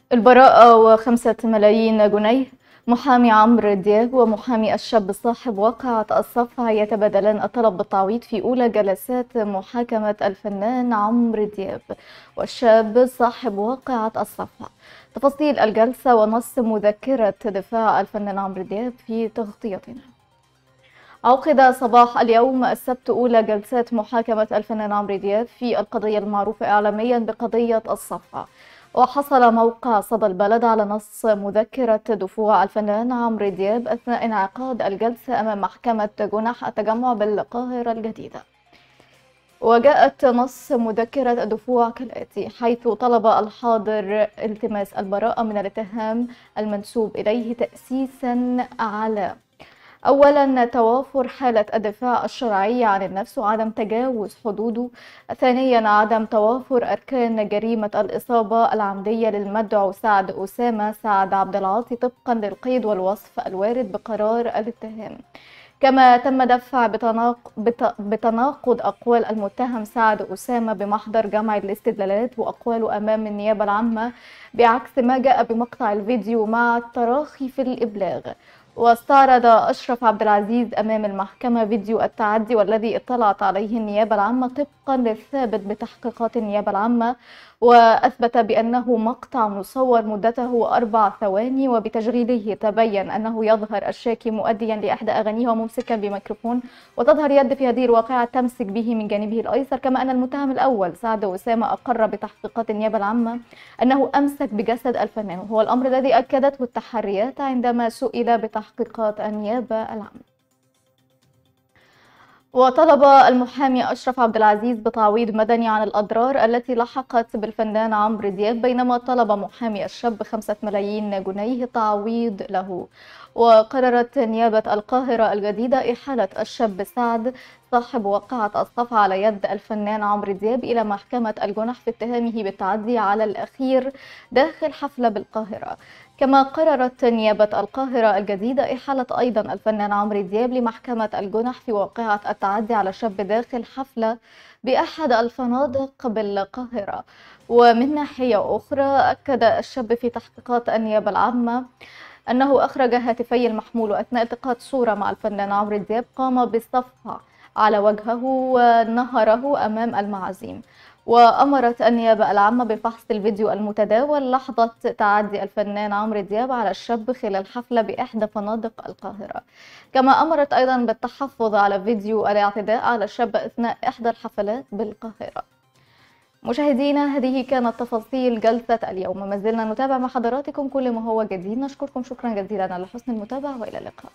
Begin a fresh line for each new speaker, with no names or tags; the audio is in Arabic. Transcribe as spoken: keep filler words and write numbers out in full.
البراءة وخمسة ملايين جنيه. محامي عمرو دياب ومحامي الشاب صاحب واقعة الصفع يتبادلان الطلب بالتعويض في أولى جلسات محاكمة الفنان عمرو دياب والشاب صاحب واقعة الصفع. تفاصيل الجلسة ونص مذكرة دفاع الفنان عمرو دياب في تغطيتنا. عقد صباح اليوم السبت أولى جلسات محاكمة الفنان عمرو دياب في القضية المعروفة إعلاميا بقضية الصفع. وحصل موقع صدى البلد على نص مذكرة دفوع الفنان عمرو دياب أثناء انعقاد الجلسة أمام محكمة جنح التجمع بالقاهرة الجديدة. وجاءت نص مذكرة الدفوع كالآتي، حيث طلب الحاضر التماس البراءة من الاتهام المنسوب إليه تأسيسا على: أولاً، توافر حالة الدفاع الشرعية عن النفس وعدم تجاوز حدوده. ثانياً، عدم توافر أركان جريمة الإصابة العمدية للمدعو سعد أسامة سعد عبد العاطي طبقاً للقيد والوصف الوارد بقرار الاتهام. كما تم دفع بتناق... بت... بتناقض أقوال المتهم سعد أسامة بمحضر جمع الاستدلالات وأقواله أمام النيابة العامة بعكس ما جاء بمقطع الفيديو مع التراخي في الإبلاغ. واستعرض أشرف عبد العزيز أمام المحكمة فيديو التعدي والذي اطلعت عليه النيابة العامة طبقا للثابت بتحقيقات النيابة العامة، وأثبت بأنه مقطع مصور مدته أربع ثواني، وبتشغيله تبين أنه يظهر الشاكي مؤديا لإحدى أغانيه وممسكا بميكروفون، وتظهر يد في هذه الواقعة تمسك به من جانبه الأيسر. كما أن المتهم الأول سعد أسامة أقر بتحقيقات النيابة العامة أنه أمسك بجسد الفنان، وهو الأمر الذي أكدته التحريات عندما سئل بتحقيقات النيابة العامة. وطلب المحامي أشرف عبد العزيز بتعويض مدني عن الأضرار التي لحقت بالفنان عمرو دياب، بينما طلب محامي الشاب خمسة ملايين جنيه تعويض له. وقررت نيابة القاهرة الجديدة إحالة الشاب سعد صاحب واقعة الصفع على يد الفنان عمرو دياب إلى محكمة الجنح في اتهامه بالتعدي على الأخير داخل حفلة بالقاهرة. كما قررت نيابة القاهرة الجديدة إحالة أيضا الفنان عمرو دياب لمحكمة الجنح في واقعة التعدي على شاب داخل حفلة بأحد الفنادق بالقاهرة. ومن ناحية أخرى، أكد الشاب في تحقيقات النيابة العامة أنه أخرج هاتفي المحمول أثناء التقاط صورة مع الفنان عمرو دياب قام بالصفع على وجهه ونهره أمام المعازيم. وأمرت النيابة العامة بفحص الفيديو المتداول لحظة تعدي الفنان عمرو دياب على الشاب خلال حفلة بإحدى فنادق القاهرة. كما أمرت أيضا بالتحفظ على فيديو الاعتداء على الشاب أثناء إحدى الحفلات بالقاهرة. مشاهدينا، هذه كانت تفاصيل جلسة اليوم. ما زلنا نتابع مع حضراتكم كل ما هو جديد. نشكركم شكرا جزيلا على حسن المتابعة، وإلى اللقاء.